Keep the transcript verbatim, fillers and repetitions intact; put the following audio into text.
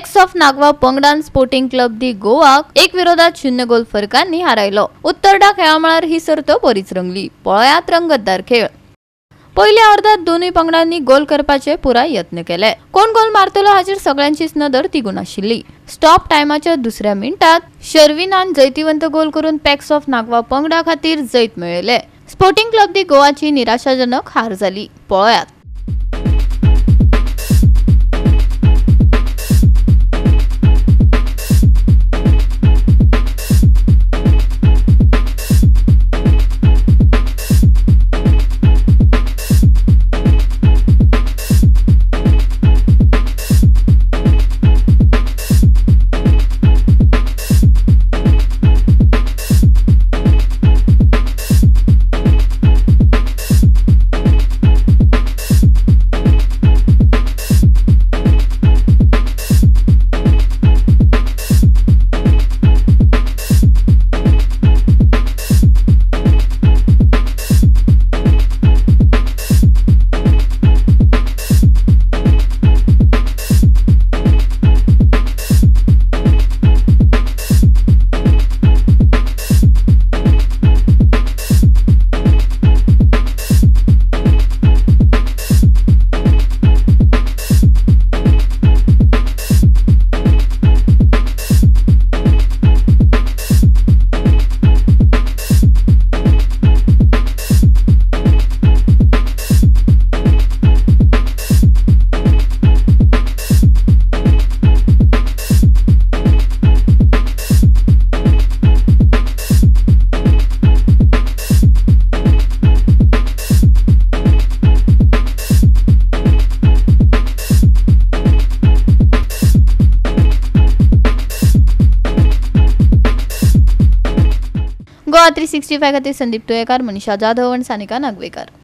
Pax of Nagwa पंगडान sporting Club दी गोवाक एक विरोधात शून्य गोल फरकांनी हारायलो। उत्तरडा खेळामळार ही सर्त बरीच रंगली। पळयात रंगतदार खेळ। पहिल्या अर्धात दोनूय पंगडांनी गोल करपाचे पुराय यत्न केले। कोण गोल मारतलो हाचेर सगळ्यांचीच नदर तिगून आशिल्ली। स्टॉप टायमाच्या दुसऱ्या मिनिटात शर्विनान जैतिवंत गोल करून पॅक्स ऑफ नागवा पंगडा खातीर जैत मेळयले। स्पोर्टिंग क्लब दी गोवाची निराशाजनक हार जाली। पळयात। गोवा थ्री सिक्स्टी फाइव खातीर संदीप तुयेकार, मनीषा जाधव आणि सानिका नागवेकर।